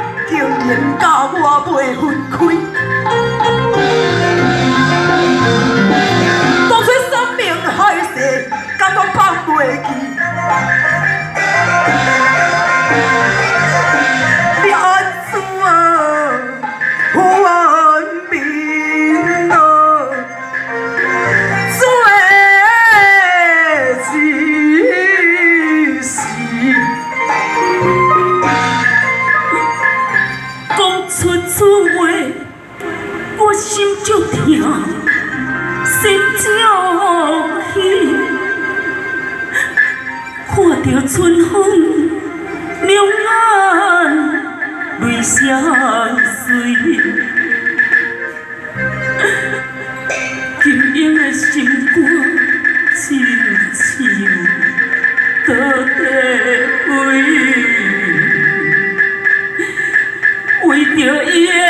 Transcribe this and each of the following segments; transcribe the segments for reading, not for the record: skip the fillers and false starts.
竟然甲我袂分开。当初生命海誓，敢我放袂记？你安怎还命啊？我心就痛，心就喜，看着春风两眼泪声碎，金英的心肝亲像倒地为着伊的。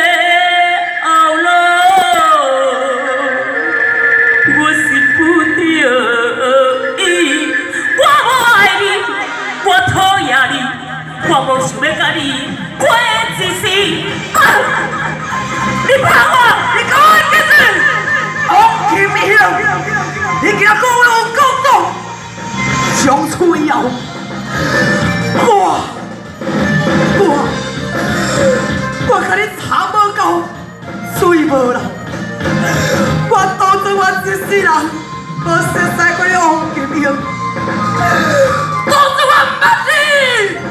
我无想要甲你过一世，你怕我，你讲我几次？王金雄，你竟然讲我有讲讲，从此以后，我甲你查无够，水无流，我当作我一世人无熟悉过王金雄，当作我毋捌你。